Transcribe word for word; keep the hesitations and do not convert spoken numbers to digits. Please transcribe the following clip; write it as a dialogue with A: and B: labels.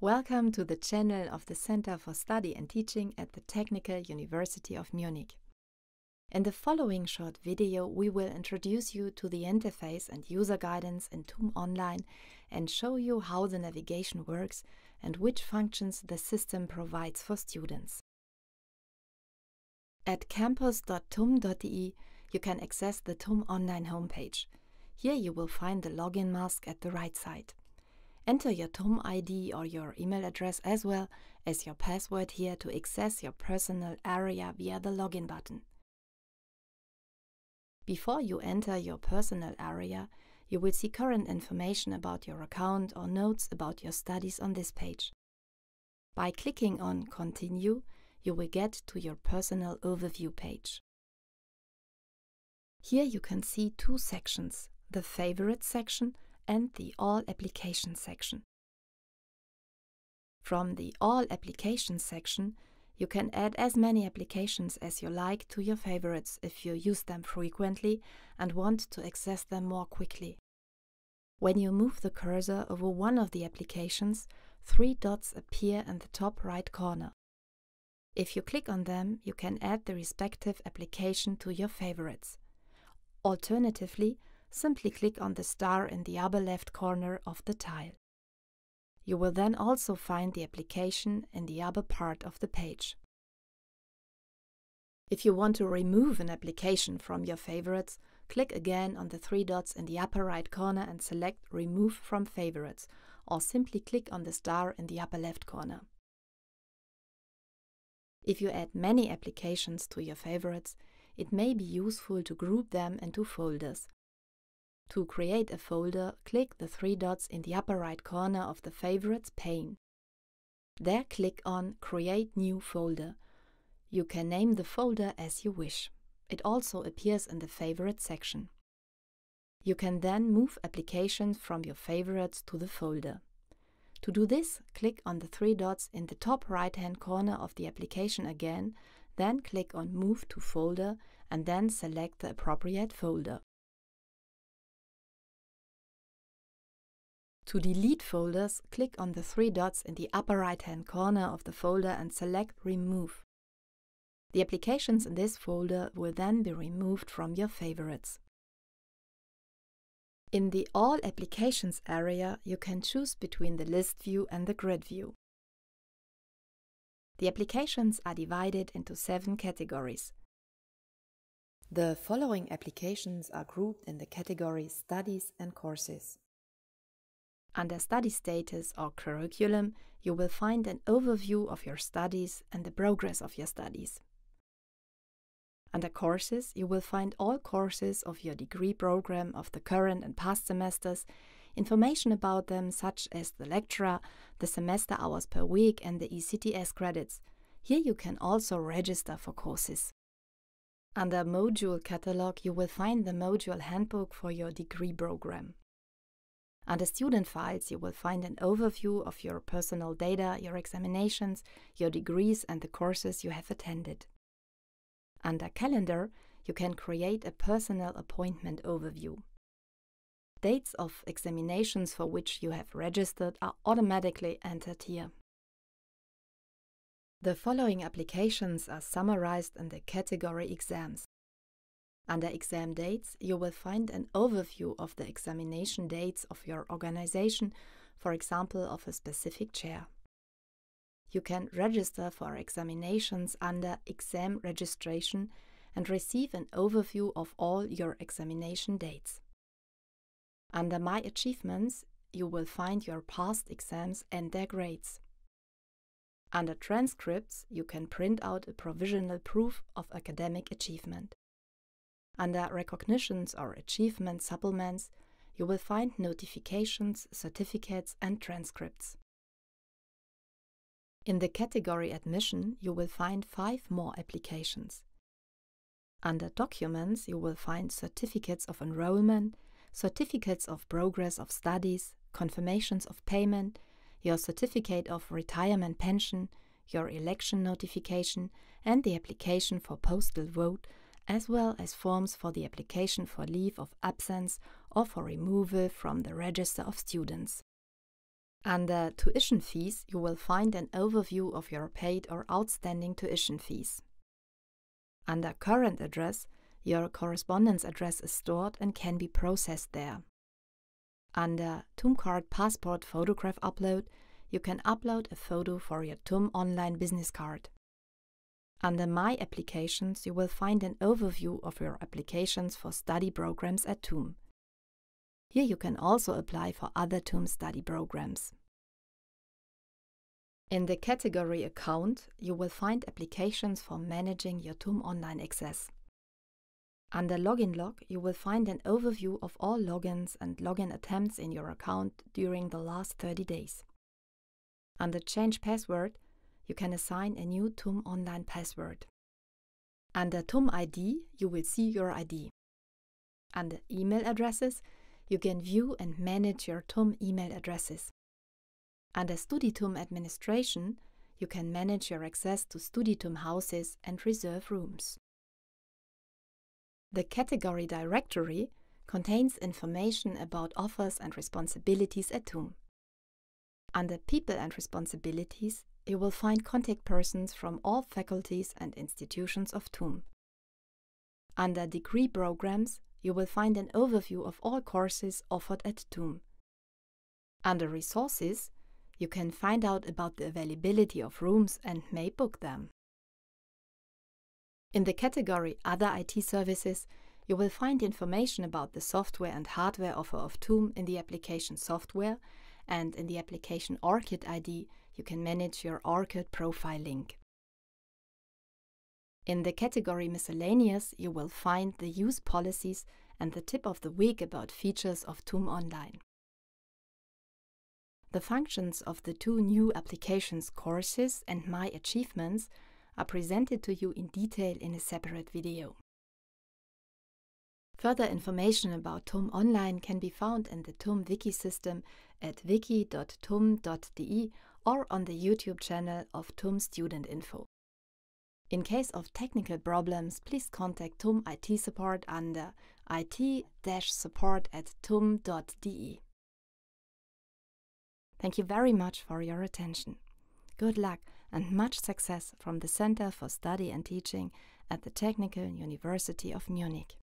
A: Welcome to the channel of the Center for Study and Teaching at the Technical University of Munich. In the following short video, we will introduce you to the interface and user guidance in TUMonline and show you how the navigation works and which functions the system provides for students. At campus dot tum dot d e you can access the TUMonline homepage. Here you will find the login mask at the right side. Enter your TUM I D or your email address as well as your password here to access your personal area via the login button. Before you enter your personal area, you will see current information about your account or notes about your studies on this page. By clicking on Continue, you will get to your personal overview page. Here you can see two sections, the Favorites section and the All Applications section. From the All Applications section, you can add as many applications as you like to your favorites if you use them frequently and want to access them more quickly. When you move the cursor over one of the applications, three dots appear in the top right corner. If you click on them, you can add the respective application to your favorites. Alternatively, simply click on the star in the upper left corner of the tile. You will then also find the application in the upper part of the page. If you want to remove an application from your favorites, click again on the three dots in the upper right corner and select Remove from Favorites, or simply click on the star in the upper left corner. If you add many applications to your favorites, it may be useful to group them into folders. To create a folder, click the three dots in the upper right corner of the Favorites pane. There click on Create New Folder. You can name the folder as you wish. It also appears in the Favorites section. You can then move applications from your favorites to the folder. To do this, click on the three dots in the top right-hand corner of the application again, then click on Move to Folder and then select the appropriate folder. To delete folders, click on the three dots in the upper right-hand corner of the folder and select Remove. The applications in this folder will then be removed from your favorites. In the All Applications area, you can choose between the list view and the grid view. The applications are divided into seven categories. The following applications are grouped in the category Studies and Courses. Under Study Status or Curriculum, you will find an overview of your studies and the progress of your studies. Under Courses, you will find all courses of your degree program of the current and past semesters, information about them such as the lecturer, the semester hours per week and the E C T S credits. Here you can also register for courses. Under Module Catalog, you will find the module handbook for your degree program. Under Student Files, you will find an overview of your personal data, your examinations, your degrees and the courses you have attended. Under Calendar, you can create a personal appointment overview. Dates of examinations for which you have registered are automatically entered here. The following applications are summarized in the category Exams. Under Exam Dates, you will find an overview of the examination dates of your organization, for example of a specific chair. You can register for examinations under Exam Registration and receive an overview of all your examination dates. Under My Achievements, you will find your past exams and their grades. Under Transcripts, you can print out a provisional proof of academic achievement. Under Recognitions or Achievement Supplements, you will find notifications, certificates and transcripts. In the category Admission, you will find five more applications. Under Documents, you will find certificates of enrollment, certificates of progress of studies, confirmations of payment, your certificate of retirement pension, your election notification and the application for postal vote, as well as forms for the application for leave of absence or for removal from the register of students. Under tuition fees, you will find an overview of your paid or outstanding tuition fees. Under current address, your correspondence address is stored and can be processed there. Under TUMcard Passport Photograph Upload, you can upload a photo for your TUMonline business card. Under My Applications, you will find an overview of your applications for study programs at TUM. Here you can also apply for other TUM study programs. In the category Account, you will find applications for managing your TUMonline access. Under Login Log, you will find an overview of all logins and login attempts in your account during the last thirty days. Under Change Password, you can assign a new TUMonline password. Under TUM I D, you will see your I D. Under Email Addresses, you can view and manage your TUM email addresses. Under StudiTUM Administration, you can manage your access to StudiTUM houses and reserve rooms. The category Directory contains information about offers and responsibilities at TUM. Under People and Responsibilities, you will find contact persons from all faculties and institutions of TUM. Under Degree Programs, you will find an overview of all courses offered at TUM. Under Resources, you can find out about the availability of rooms and may book them. In the category Other I T Services, you will find information about the software and hardware offer of TUM in the application Software, and in the application Orchid I D, you can manage your Orchid profile link. In the category Miscellaneous, you will find the use policies and the tip of the week about features of TUMonline. The functions of the two new applications Courses and My Achievements are presented to you in detail in a separate video. Further information about TUMonline can be found in the TUM Wiki system at wiki dot tum dot d e or on the YouTube channel of TUM Student Info. In case of technical problems, please contact TUM I T support under I T support at tum dot d e. Thank you very much for your attention. Good luck and much success from the Center for Study and Teaching at the Technical University of Munich.